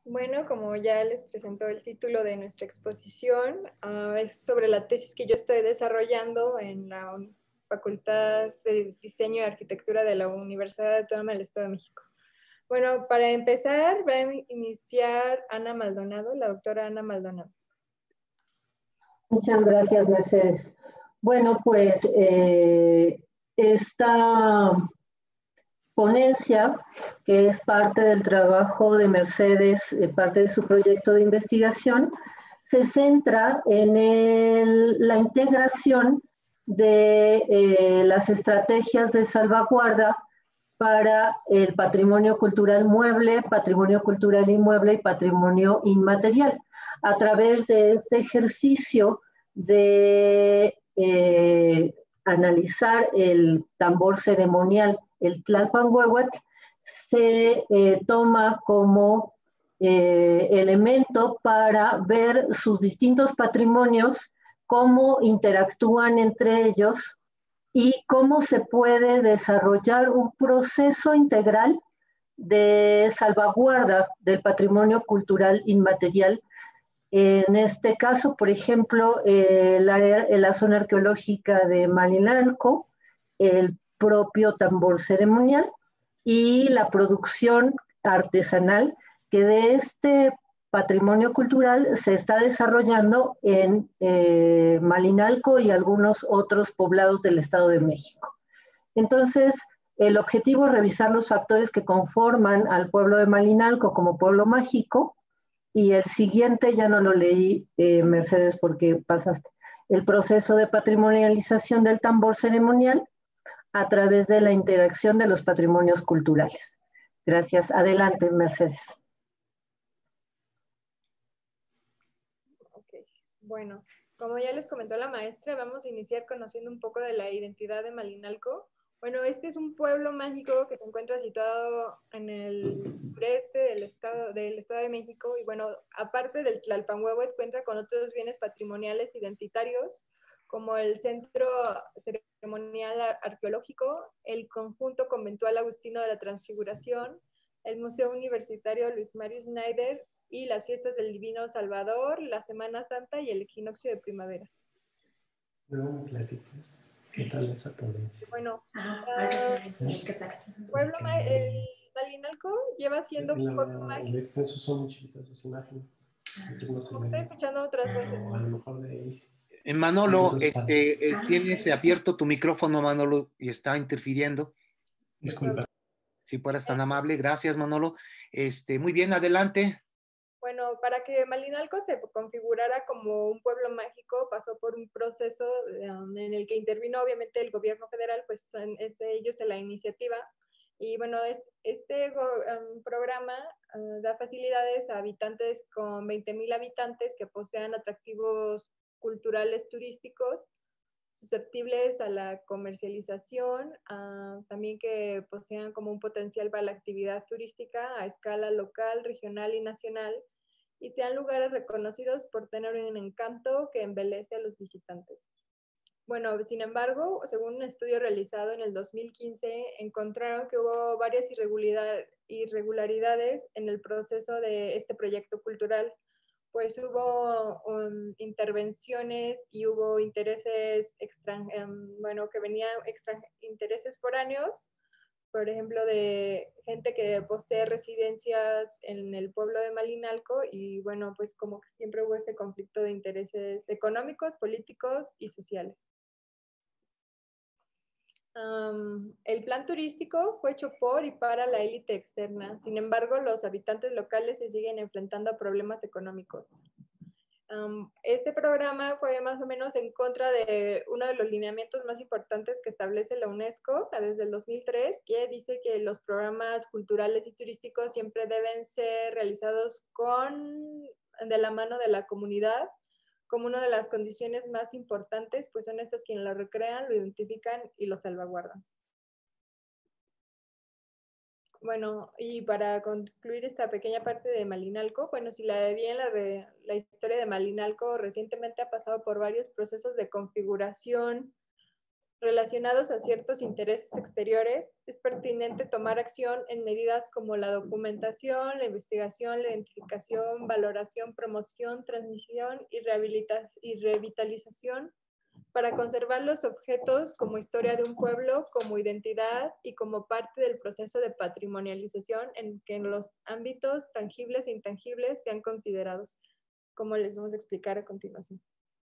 Bueno, como ya les presentó el título de nuestra exposición, es sobre la tesis que yo estoy desarrollando en la Facultad de Diseño y Arquitectura de la Universidad Autónoma del Estado de México. Bueno, para empezar, va a iniciar Ana Maldonado, la doctora Ana Maldonado. Muchas gracias, Mercedes. Bueno, pues esta ponencia, que es parte del trabajo de Mercedes, parte de su proyecto de investigación, se centra en la integración de las estrategias de salvaguarda para el patrimonio cultural mueble, patrimonio cultural inmueble y patrimonio inmaterial, a través de este ejercicio de analizar el tambor ceremonial, el Tlalpanhuehuetl, se toma como elemento para ver sus distintos patrimonios, cómo interactúan entre ellos y cómo se puede desarrollar un proceso integral de salvaguarda del patrimonio cultural inmaterial. En este caso, por ejemplo, la zona arqueológica de Malinalco, el propio tambor ceremonial y la producción artesanal que de este patrimonio cultural se está desarrollando en Malinalco y algunos otros poblados del Estado de México. Entonces, el objetivo es revisar los factores que conforman al pueblo de Malinalco como pueblo mágico, y el siguiente ya no lo leí, Mercedes, porque pasaste. El proceso de patrimonialización del tambor ceremonial a través de la interacción de los patrimonios culturales. Gracias. Adelante, Mercedes. Ok, bueno, como ya les comentó la maestra, vamos a iniciar conociendo un poco de la identidad de Malinalco. Bueno, este es un pueblo mágico que se encuentra situado en el sureste del estado de México y bueno, aparte del Tlalpanhuehuetl, cuenta con otros bienes patrimoniales identitarios como el Centro Ceremonial Arqueológico, el Conjunto Conventual Agustino de la Transfiguración, el Museo Universitario Luis Mario Schneider y las fiestas del Divino Salvador, la Semana Santa y el equinoccio de primavera. Luego me platicas qué tal esa ponencia. Bueno, el Malinalco lleva siendo pueblo mágico. El extenso son muy chiquitas sus imágenes. Como estoy escuchando otras voces. A lo mejor de ahí sí. Manolo, tienes abierto tu micrófono, Manolo, y está interfiriendo. Disculpa. Si fueras tan amable, gracias, Manolo. Muy bien, adelante. Bueno, para que Malinalco se configurara como un pueblo mágico, pasó por un proceso en el que intervino obviamente el gobierno federal, pues ellos de la iniciativa. Y bueno, este programa da facilidades a habitantes con 20,000 habitantes que posean atractivos culturales turísticos susceptibles a la comercialización, también que posean como un potencial para la actividad turística a escala local, regional y nacional, y sean lugares reconocidos por tener un encanto que embelece a los visitantes. Bueno, sin embargo, según un estudio realizado en el 2015, encontraron que hubo varias irregularidades en el proceso de este proyecto cultural, pues hubo intervenciones y hubo intereses que venían intereses foráneos, por ejemplo, de gente que posee residencias en el pueblo de Malinalco y bueno, pues como que siempre hubo este conflicto de intereses económicos, políticos y sociales. El plan turístico fue hecho por y para la élite externa. Sin embargo, los habitantes locales se siguen enfrentando a problemas económicos. Este programa fue más o menos en contra de uno de los lineamientos más importantes que establece la UNESCO desde el 2003, que dice que los programas culturales y turísticos siempre deben ser realizados de la mano de la comunidad, como una de las condiciones más importantes, pues son estas quienes lo recrean, lo identifican y lo salvaguardan. Bueno, y para concluir esta pequeña parte de Malinalco, bueno, si la bien la historia de Malinalco recientemente ha pasado por varios procesos de configuración relacionados a ciertos intereses exteriores, es pertinente tomar acción en medidas como la documentación, la investigación, la identificación, valoración, promoción, transmisión y revitalización para conservar los objetos como historia de un pueblo, como identidad y como parte del proceso de patrimonialización en que en los ámbitos tangibles e intangibles sean considerados, como les vamos a explicar a continuación.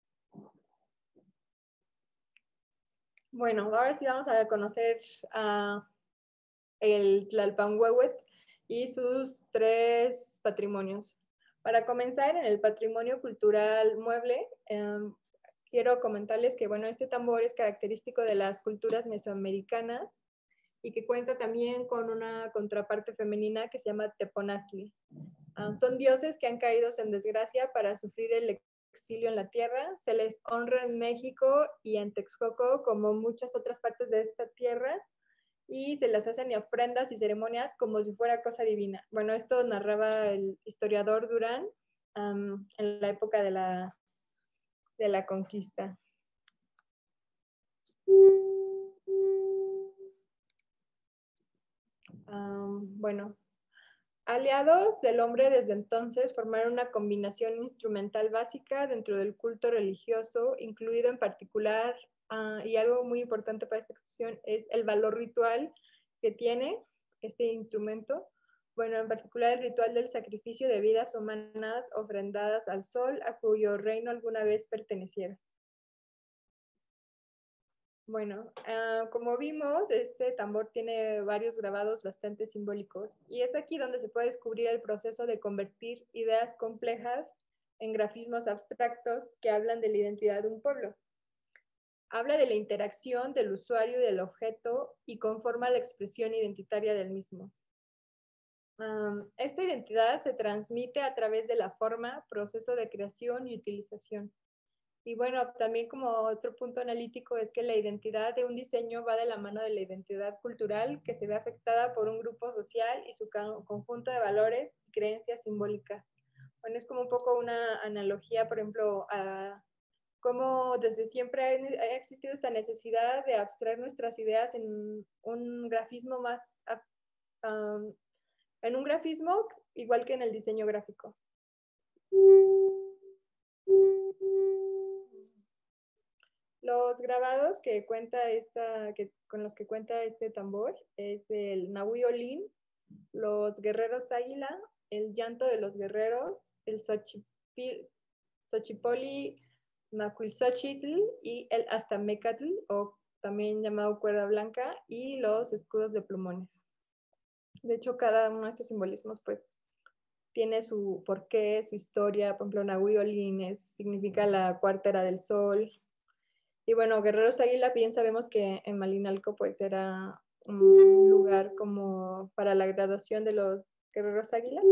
Bueno, ahora sí vamos a conocer a el Tlalpanhuehuet y sus 3 patrimonios. Para comenzar, en el patrimonio cultural mueble, quiero comentarles que, bueno, este tambor es característico de las culturas mesoamericanas y que cuenta también con una contraparte femenina que se llama Teponaztli. Son dioses que han caído en desgracia para sufrir el exilio en la tierra. Se les honra en México y en Texcoco, como muchas otras partes de esta tierra, y se les hacen ofrendas y ceremonias como si fuera cosa divina. Bueno, esto narraba el historiador Durán en la época de la conquista. Bueno, aliados del hombre desde entonces formaron una combinación instrumental básica dentro del culto religioso, incluido en particular, y algo muy importante para esta expresión, es el valor ritual que tiene este instrumento. Bueno, en particular el ritual del sacrificio de vidas humanas ofrendadas al sol, a cuyo reino alguna vez pertenecieron. Bueno, como vimos, este tambor tiene varios grabados bastante simbólicos y es aquí donde se puede descubrir el proceso de convertir ideas complejas en grafismos abstractos que hablan de la identidad de un pueblo. Habla de la interacción del usuario y del objeto y conforma la expresión identitaria del mismo. Esta identidad se transmite a través de la forma, proceso de creación y utilización. Y bueno, también como otro punto analítico es que la identidad de un diseño va de la mano de la identidad cultural que se ve afectada por un grupo social y su conjunto de valores y creencias simbólicas. Bueno, es como un poco una analogía, por ejemplo, a cómo desde siempre ha existido esta necesidad de abstraer nuestras ideas en un grafismo más, en un grafismo igual que en el diseño gráfico. Los grabados que cuenta con los que cuenta este tambor es el Nahui Olin, los guerreros águila, el llanto de los guerreros, el Xochipoli Macuilxochitl y el Astamecatl, o también llamado cuerda blanca, y los escudos de plumones. De hecho, cada uno de estos simbolismos, pues, tiene su porqué, su historia. Por ejemplo, Nahui Olin significa la cuarta era del sol. Y bueno, Guerreros Águila, bien sabemos que en Malinalco pues era un lugar como para la graduación de los Guerreros Águila.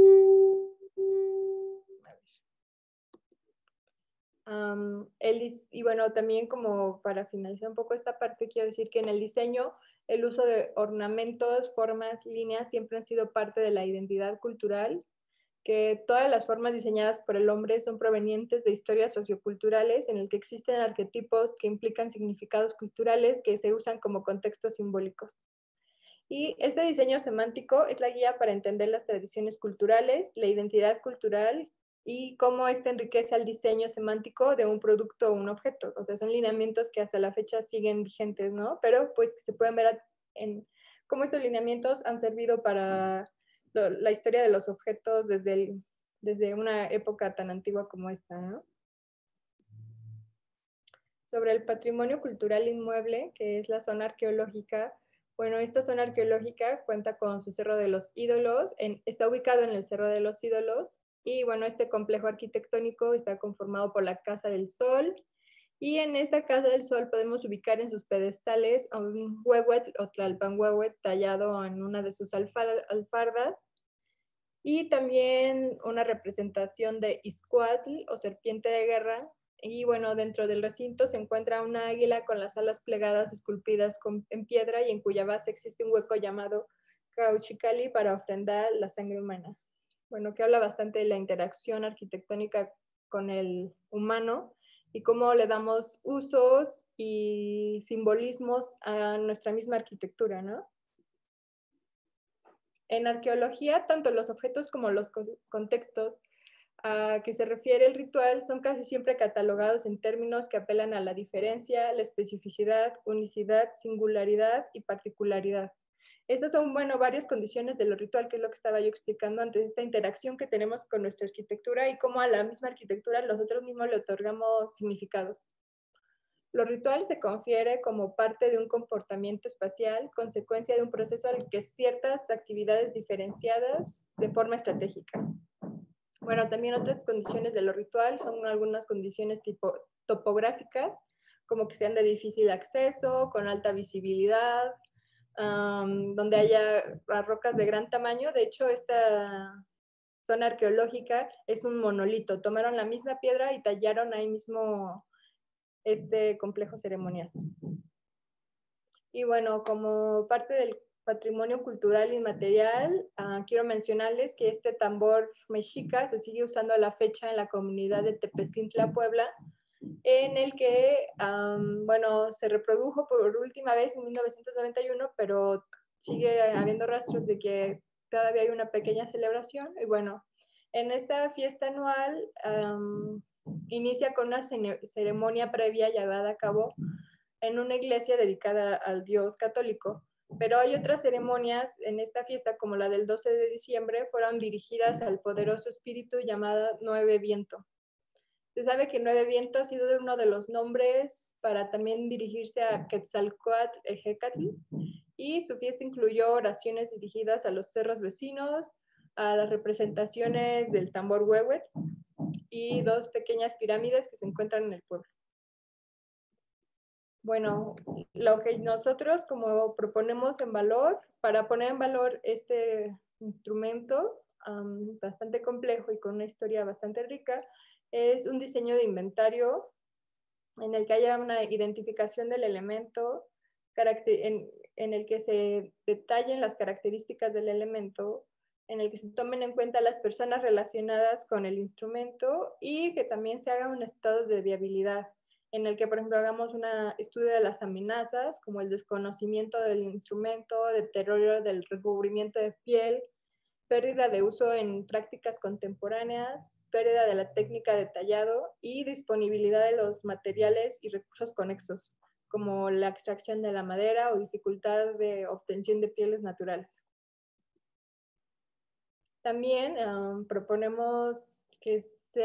Y bueno, también como para finalizar un poco esta parte, quiero decir que en el diseño el uso de ornamentos, formas, líneas siempre han sido parte de la identidad cultural, que todas las formas diseñadas por el hombre son provenientes de historias socioculturales en el que existen arquetipos que implican significados culturales que se usan como contextos simbólicos. Y este diseño semántico es la guía para entender las tradiciones culturales, la identidad cultural y cómo este enriquece al diseño semántico de un producto o un objeto. O sea, son lineamientos que hasta la fecha siguen vigentes, ¿no? Pero pues se pueden ver en cómo estos lineamientos han servido para la historia de los objetos desde una época tan antigua como esta, ¿no? Sobre el patrimonio cultural inmueble, que es la zona arqueológica. Bueno, esta zona arqueológica cuenta con su Cerro de los Ídolos, está ubicado en el Cerro de los Ídolos, y bueno, este complejo arquitectónico está conformado por la Casa del Sol, y en esta Casa del Sol podemos ubicar en sus pedestales a un huehuetl o tlalpanhuehuet tallado en una de sus alfardas, y también una representación de Ixcuatl o serpiente de guerra. Y bueno, dentro del recinto se encuentra una águila con las alas plegadas esculpidas en piedra y en cuya base existe un hueco llamado Cauchicali para ofrendar la sangre humana. Bueno, que habla bastante de la interacción arquitectónica con el humano y cómo le damos usos y simbolismos a nuestra misma arquitectura, ¿no? En arqueología, tanto los objetos como los contextos a que se refiere el ritual son casi siempre catalogados en términos que apelan a la diferencia, la especificidad, unicidad, singularidad y particularidad. Estas son, bueno, varias condiciones de lo ritual, que es lo que estaba yo explicando antes, esta interacción que tenemos con nuestra arquitectura y cómo a la misma arquitectura nosotros mismos le otorgamos significados. Lo ritual se confiere como parte de un comportamiento espacial, consecuencia de un proceso al que ciertas actividades diferenciadas de forma estratégica. Bueno, también otras condiciones de lo ritual son algunas condiciones tipo topográficas, como que sean de difícil acceso, con alta visibilidad, donde haya rocas de gran tamaño. De hecho, esta zona arqueológica es un monolito. Tomaron la misma piedra y tallaron ahí mismo este complejo ceremonial. Y bueno, como parte del patrimonio cultural inmaterial, quiero mencionarles que este tambor mexica se sigue usando a la fecha en la comunidad de Tepezcintla, Puebla, en el que, bueno, se reprodujo por última vez en 1991, pero sigue habiendo rastros de que todavía hay una pequeña celebración. Y bueno, en esta fiesta anual inicia con una ceremonia previa llevada a cabo en una iglesia dedicada al Dios católico. Pero hay otras ceremonias en esta fiesta, como la del 12 de diciembre, fueron dirigidas al poderoso espíritu llamada Nueve Viento. Se sabe que Nueve Viento ha sido uno de los nombres para también dirigirse a Quetzalcóatl Ejecatl, y su fiesta incluyó oraciones dirigidas a los cerros vecinos, a las representaciones del tambor huehuet y dos pequeñas pirámides que se encuentran en el pueblo. Bueno, lo que nosotros como proponemos en valor, para poner en valor este instrumento bastante complejo y con una historia bastante rica, es un diseño de inventario en el que haya una identificación del elemento, en el que se detallen las características del elemento, en el que se tomen en cuenta las personas relacionadas con el instrumento y que también se haga un estado de viabilidad, en el que, por ejemplo, hagamos un estudio de las amenazas, como el desconocimiento del instrumento, deterioro del recubrimiento de piel, pérdida de uso en prácticas contemporáneas, pérdida de la técnica de tallado y disponibilidad de los materiales y recursos conexos, como la extracción de la madera o dificultad de obtención de pieles naturales. También proponemos que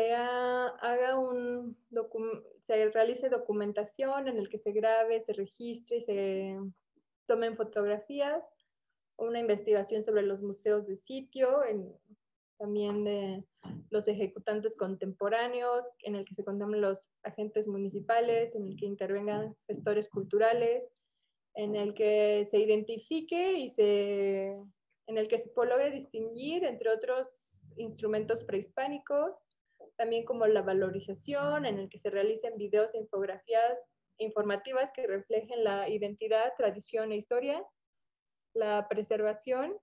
se realice documentación en el que se grabe, se registre, se tomen fotografías, una investigación sobre los museos de sitio, también de los ejecutantes contemporáneos, en el que se contemplen los agentes municipales, en el que intervengan gestores culturales, en el que se identifique y en el que se logre distinguir entre otros instrumentos prehispánicos, también como la valorización, en el que se realicen videos e infografías informativas que reflejen la identidad, tradición e historia, la preservación,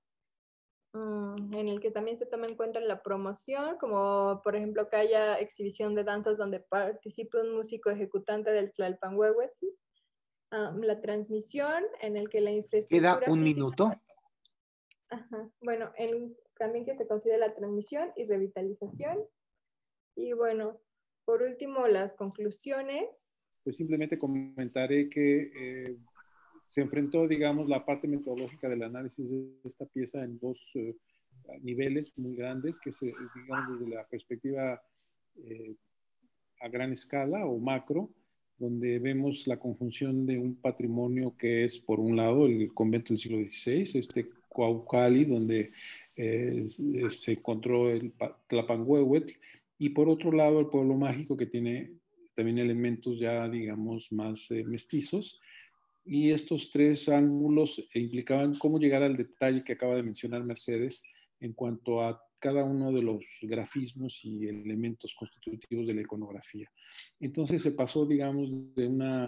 en el que también se toma en cuenta la promoción, como por ejemplo que haya exhibición de danzas donde participe un músico ejecutante del Tlalpanhuehuetl, la transmisión, en el que la infraestructura Queda un física, minuto. bueno, también que se considere la transmisión y revitalización. Y bueno, por último, las conclusiones. Pues simplemente comentaré que se enfrentó, digamos, la parte metodológica del análisis de esta pieza en dos niveles muy grandes, que se, digamos, desde la perspectiva a gran escala o macro, donde vemos la conjunción de un patrimonio que es, por un lado, el convento del siglo XVI, este Cuauhcali, donde se encontró el Tlalpanhuehuetl, y por otro lado, el pueblo mágico, que tiene también elementos ya, digamos, más mestizos. Y estos tres ángulos implicaban cómo llegar al detalle que acaba de mencionar Mercedes en cuanto a cada uno de los grafismos y elementos constitutivos de la iconografía. Entonces se pasó, digamos, de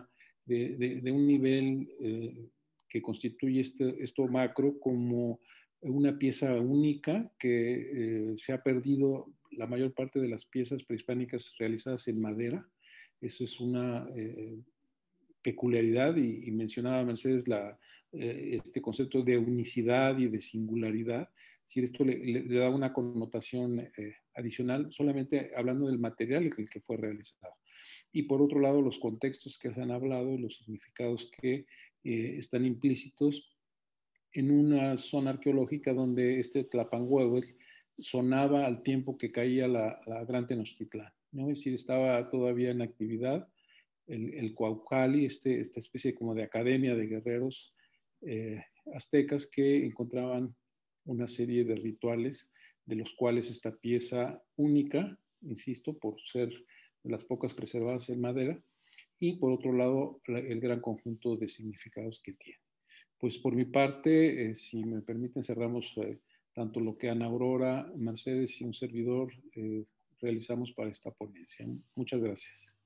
un nivel que constituye esto macro como una pieza única que se ha perdido la mayor parte de las piezas prehispánicas realizadas en madera. Eso es una peculiaridad y mencionaba Mercedes este concepto de unicidad y de singularidad. Es decir, esto le da una connotación adicional solamente hablando del material en el que fue realizado. Y por otro lado, los contextos que se han hablado, los significados que están implícitos en una zona arqueológica donde este Tlapanhuehuetl sonaba al tiempo que caía la Gran Tenochtitlán, ¿no? Es decir, estaba todavía en actividad el Cuauhcali, esta especie como de academia de guerreros aztecas que encontraban una serie de rituales de los cuales esta pieza única, insisto, por ser de las pocas preservadas en madera, y por otro lado el gran conjunto de significados que tiene. Pues por mi parte, si me permiten, cerramos tanto lo que Ana Aurora, Mercedes y un servidor realizamos para esta ponencia. Muchas gracias.